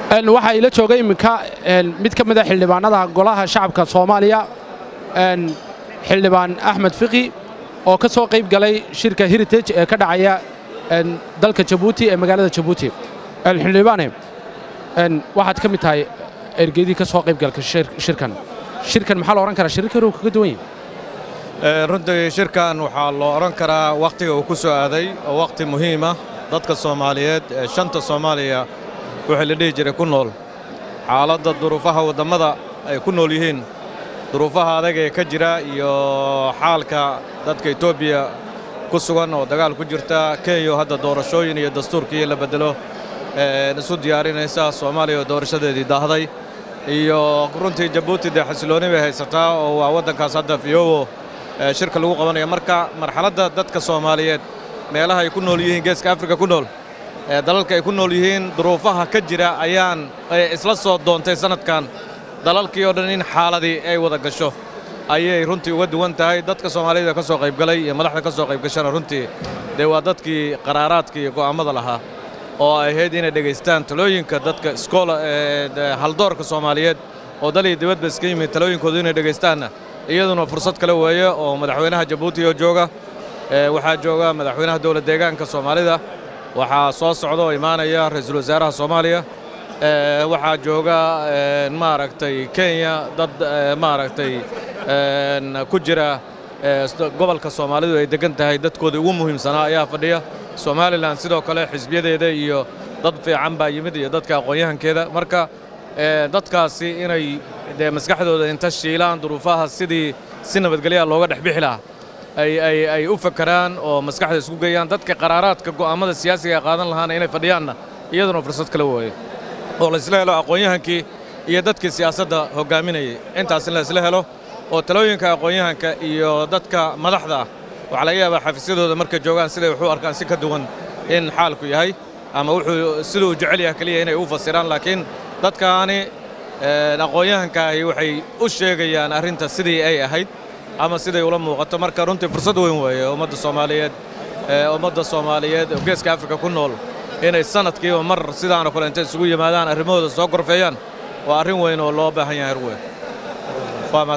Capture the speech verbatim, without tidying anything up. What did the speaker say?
أن وحى إلى شوقي مكا مد كمدة حلبان هذا قلها شعب كصوماليا أن حلبان أحمد فقي أو كسو قيب قلي شركة هيريتج كدعية أن دلك جيبوتي مقالة جيبوتي الحلباني أن واحد كم تاي إرجدي كسو قيب قلك شركة شركة محل أوران كرا شركة روك كدوين runtii shirkan waxaa loo oran karaa waqtiga uu ku soo aaday oo waqti muhiim ah dadka Soomaaliyeed ee shanta Soomaaliya waxa la dhigi jiray ku nool xaaladda duruufaha wadamada ay ku nool yihiin duruufaha adag ee ka jira iyo xaalka dadka Itoobiya ku sugan oo dagaal ku jirta Kenya hadda doorashooyin iyo dastuurkii la bedelo ee isu diyaarinaysa Soomaaliya doorashadeedii daahday iyo runtii Djibouti de xasilooni bay haysataa oo waa wadankaas hadda fiyowo shirka lagu qabanayo marka marxaladda dadka Soomaaliyeed meelaha ay ku nool yihiin geeska Afrika ku nool ee dalalka ay ku nool yihiin duruufaha ka jira ayaan isla soo doontay sanadkan dalalkii oo dhan in xaaladii ay wada gasho ayay runtii uga duwan tahay dadka Soomaaliyeed ka soo qayb galay iyo madaxda ka soo qayb gashana runtii de waa dadkii qaraaraadkii iyo go'aamada lahaa oo ay ahayd inay dhageystaan talooyinka dadka iskoola ee haldoorka Soomaaliyeed oo dalay dibadda iska yimid talooyinkooda inay dhageystaana iyaduna fursad kale weeye oo madaxweynaha Djibouti oo jooga ee waxa jooga madaxweynaha dawladda deegaanka Soomaalida waxa soo socdo imaanaya ra'iisul wasaaraha Soomaaliya ee waxa jooga maaragtay Kenya dad maaragtay ku jira gobolka Soomaalidu ay degan tahay dadkooda ugu muhiimsanaa ayaa fadhiya Somaliland sidoo kale xisbiyadeeda iyo dad fiican baa yimid iyo dadka aqoon-yahankeeda marka dadkaasi inay de maskaxdooda inta shiilaan duruufaha sidii si nabadgelyo looga dhaxbixi lahaa ay ay ay u fakaraan oo maskaxda isku geeyaan dadka qaraaraadka go'aamada siyaasiga qaadan lahaana inay fadhiyaanna iyaduna fursad kale weeye oo la isla helo aqoon-yahankii iyo dadkii siyaasadda hogaaminayay intaas in la isla helo oo talooyinka aqoon-yahanka iyo dadka madaxda waxa laga yaabaa xafiisyadooda markay joogaan siday wax u arkaan si ka duwan in xaalku yahay ama wuxuu sidoo jecel yahay kaliya inay u fasiraan laakiin dadkaani aqoon-yahanka waxay u sheegayaan arrinta sidii ay ahayd ama siday ula muuqato marka runtii fursad weyn weeye ummadda Soomaaliyeed ee ummadda Soomaaliyeed oo geeska Afrika ku nool inay sanadkiiba mar sidaan oo kale inta isugu yimaadaan arrimahooda soo gorfeeyaan waa arrin weyn oo loo baahan yahay.